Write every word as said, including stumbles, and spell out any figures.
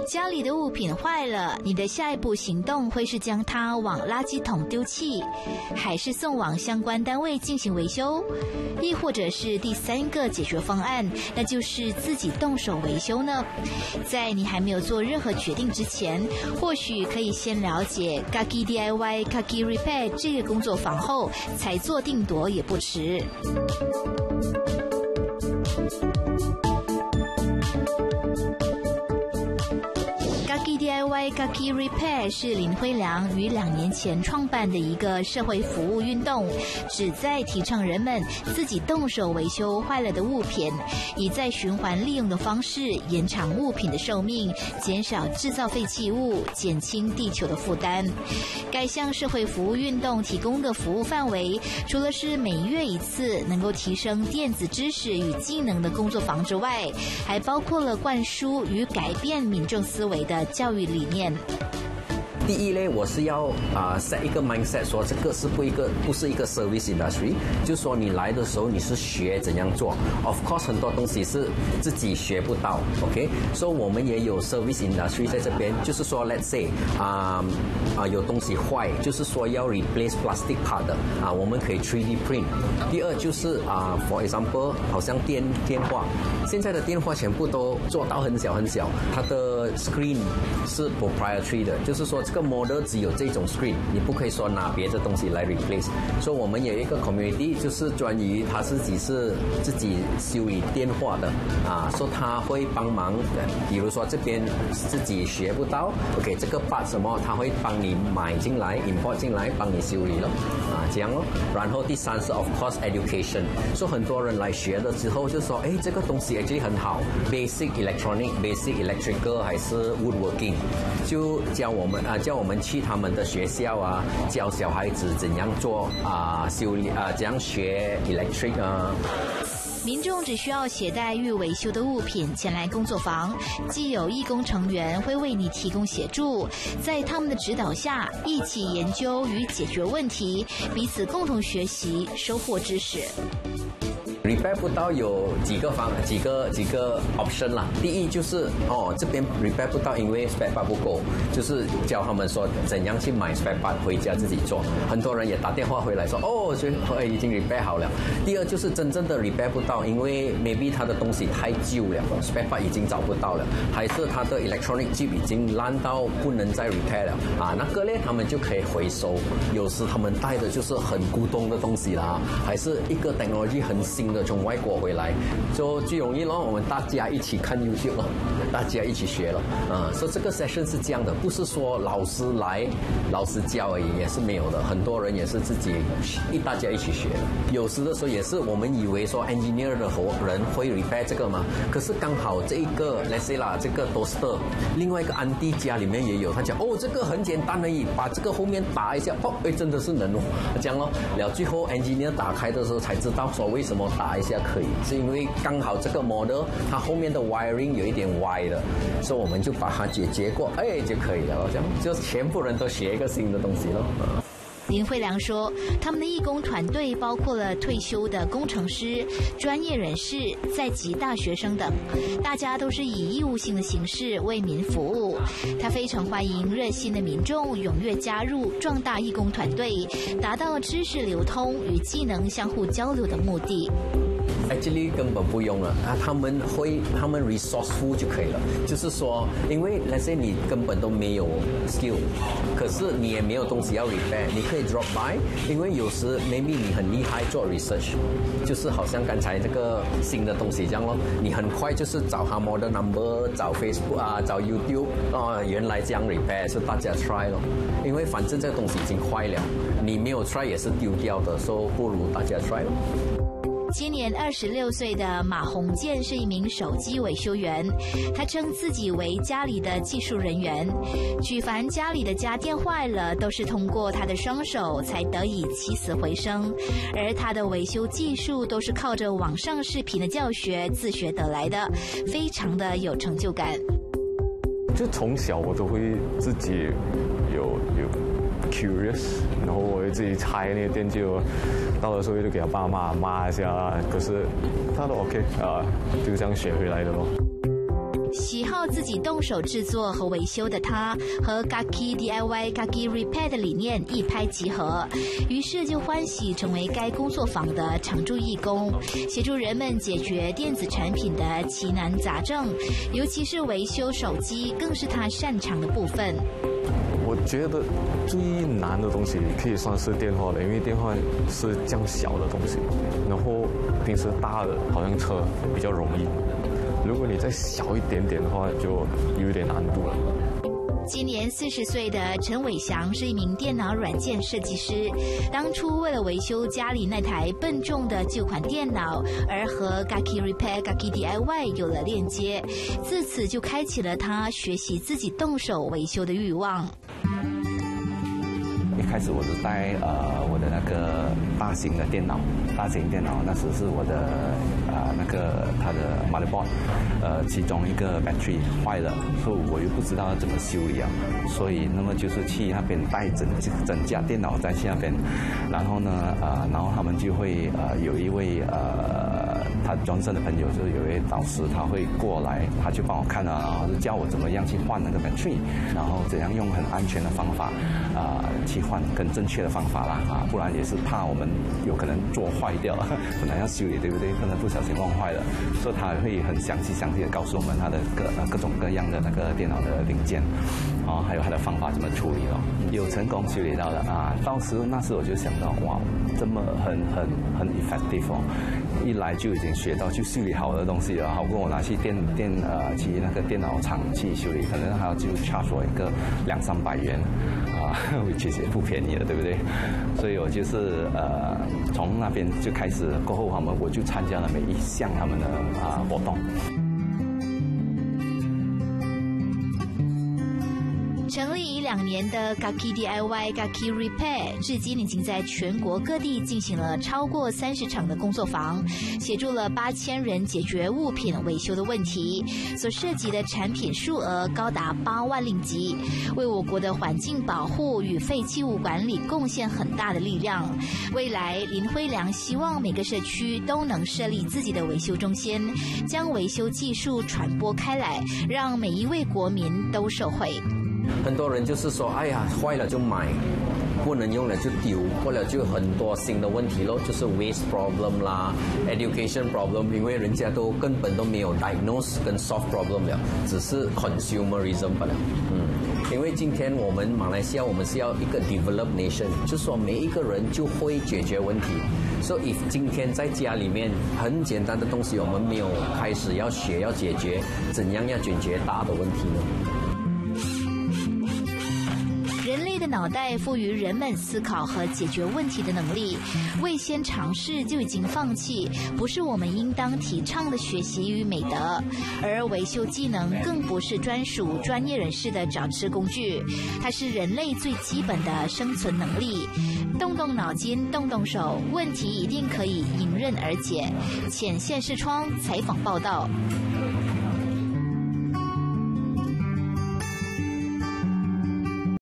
家里的物品坏了，你的下一步行动会是将它往垃圾桶丢弃，还是送往相关单位进行维修？亦或者是第三个解决方案，那就是自己动手维修呢？在你还没有做任何决定之前，或许可以先了解 Kaki D I Y Kaki Repair 这个工作坊后，才做定夺也不迟。Kaki D I Y Kaki Repair 是林辉良于两年前创办的一个社会服务运动，旨在提倡人们自己动手维修坏了的物品，以再循环利用的方式延长物品的寿命，减少制造废弃物，减轻地球的负担。该项社会服务运动提供的服务范围，除了是每月一次能够提升电子知识与技能的工作坊之外，还包括了灌输与改变民众思维的教育理念。 第一呢，我是要啊、呃、set 一个 mindset， 说这个是不一个不是一个 service industry， 就是说你来的时候你是学怎样做。Of course， 很多东西是自己学不到 ，OK， 所以我们也有 service industry 在这边，就是说 let's say 啊、呃、啊有东西坏，就是说要 replace plastic part 的啊，我们可以 three D print。第二就是啊、呃、，for example， 好像电电话，现在的电话全部都做到很小很小，它的 screen 是 proprietary 的，就是说这个 model 只有这种 screen， 你不可以说拿别的东西来 replace。所以我们有一个 community， 就是专于他自己是自己修理电话的啊，说他会帮忙，比如说这边自己学不到 ，OK， 这个 part 什么，他会帮你买进来 ，import 进来，帮你修理咯，啊，这样咯。然后第三是 of course education， 所以很多人来学的之后就说，哎，这个东西 actually 很好 ，basic electronic、basic electrical 还是 woodworking， 就教我们啊。叫我们去他们的学校啊，教小孩子怎样做啊修理啊，怎样学 electric 啊。 民众只需要携带欲维修的物品前来工作坊，既有义工成员会为你提供协助，在他们的指导下，一起研究与解决问题，彼此共同学习，收获知识。 repair 不到有几个方几个几个 option 啦。第一就是哦，这边 repair 不到，因为 spare part 不够，就是教他们说怎样去买 spare part 回家自己做。很多人也打电话回来说，哦，就已经 repair 好了。第二就是真正的 repair 不到，因为 maybe 他的东西太旧了 ，spare part 已经找不到了，还是他的 electronic chip 已经烂到不能再 repair 了啊。那个呢，他们就可以回收。有时他们带的就是很古董的东西啦，还是一个 technology 很新的。从外国回来，就最容易咯。我们大家一起看 YouTube 咯，大家一起学了。啊，所以这个 session 是这样的，不是说老师来老师教而已，也是没有的。很多人也是自己一大家一起学的。有时的时候也是我们以为说 engineer 的人会 repair 这个嘛，可是刚好这一个 let's say 啦，这个 toaster， 另外一个安迪家里面也有，他讲哦，这个很简单而已，把这个后面打一下，哦，哎，真的是能哦，这样咯。了最后 engineer 打开的时候才知道说为什么打一下可以，是因为刚好这个 model 它后面的 wiring 有一点歪的，所以我们就把它解决过，哎就可以了，这样就全部人都学一个新的东西了。 林慧良说，他们的义工团队包括了退休的工程师、专业人士、在籍大学生等，大家都是以义务性的形式为民服务。他非常欢迎热心的民众踊跃加入，壮大义工团队，达到知识流通与技能相互交流的目的。 Actually 根本不用了啊，他们会他们 resourceful 就可以了。就是说，因为 let's say 你根本都没有 skill， 可是你也没有东西要 repair， 你可以 drop by， 因为有时 maybe 你很厉害做 research， 就是好像刚才这个新的东西这样咯，你很快就是找他 model number， 找 Facebook 啊，找 YouTube 啊，原来这样 repair， 就大家 try 咯。因为反正这个东西已经坏了，你没有 try 也是丢掉的，所以不如大家 try 咯。 今年二十六岁的马鸿建是一名手机维修员，他称自己为家里的技术人员，举凡家里的家电坏了，都是通过他的双手才得以起死回生，而他的维修技术都是靠着网上视频的教学自学得来的，非常的有成就感。 就从小我都会自己有有 curious， 然后我会自己拆那个电器，到的时候就给他爸妈骂一下，可是他都 OK 啊，就这样学回来的咯。 喜好自己动手制作和维修的他，和 Kaki D I Y Kaki Repair 的理念一拍即合，于是就欢喜成为该工作坊的常驻义工，协助人们解决电子产品的奇难杂症，尤其是维修手机，更是他擅长的部分。 我觉得最难的东西可以算是电话了，因为电话是这样小的东西，然后平时大的好像车比较容易，如果你再小一点点的话，就有点难度了。 今年四十岁的陈伟翔是一名电脑软件设计师，当初为了维修家里那台笨重的旧款电脑，而和 Kaki Repair Kaki D I Y 有了链接，自此就开启了他学习自己动手维修的欲望。 一开始我是带呃我的那个大型的电脑，大型电脑那时是我的啊、呃、那个它的 motherboard， 呃其中一个 battery 坏了，所以我又不知道怎么修理啊，所以那么就是去那边带整整架电脑在去那边，然后呢呃然后他们就会呃有一位呃他 Johnson 的朋友，就是有一位导师，他会过来，他就帮我看啊，然后就教我怎么样去换那个 battery， 然后怎样用很安全的方法啊、呃、去换。更正确的方法啦啊，不然也是怕我们有可能做坏掉，本来要修理对不对？可能不小心弄坏了，所以他会很详细详细的告诉我们他的各各种各样的那个电脑的零件，啊，还有他的方法怎么处理咯。有成功修理到的啊，到时那时我就想到哇，这么很很很 effective 哦，一来就已经学到去修理好的东西了，好过我拿去电电呃去那个电脑厂去修理，可能还要就 charge 我一个两三百元啊，其实也不便宜了，对不对？所以我就是呃从那边就开始过后，他们我就参加了每一项他们的啊活动。 成立已两年的 Kaki D I Y Kaki Repair， 至今已经在全国各地进行了超过三十场的工作坊，协助了八千人解决物品维修的问题，所涉及的产品数额高达八万令吉，为我国的环境保护与废弃物管理贡献很大的力量。未来林辉良希望每个社区都能设立自己的维修中心，将维修技术传播开来，让每一位国民都受惠。 很多人就是说，哎呀，坏了就买，不能用了就丢，或者就很多新的问题咯，就是 waste problem 啦 ，education problem， 因为人家都根本都没有 diagnose 跟 solve problem 了，只是 consumerism 罢了。嗯，因为今天我们马来西亚，我们是要一个 developed nation， 就是说每一个人就会解决问题。所以今天在家里面很简单的东西，我们没有开始要学要解决，怎样要解决大的问题呢？ 人类的脑袋赋予人们思考和解决问题的能力，未先尝试就已经放弃，不是我们应当提倡的学习与美德。而维修技能更不是专属专业人士的找吃工具，它是人类最基本的生存能力。动动脑筋，动动手，问题一定可以迎刃而解。前线视窗采访报道。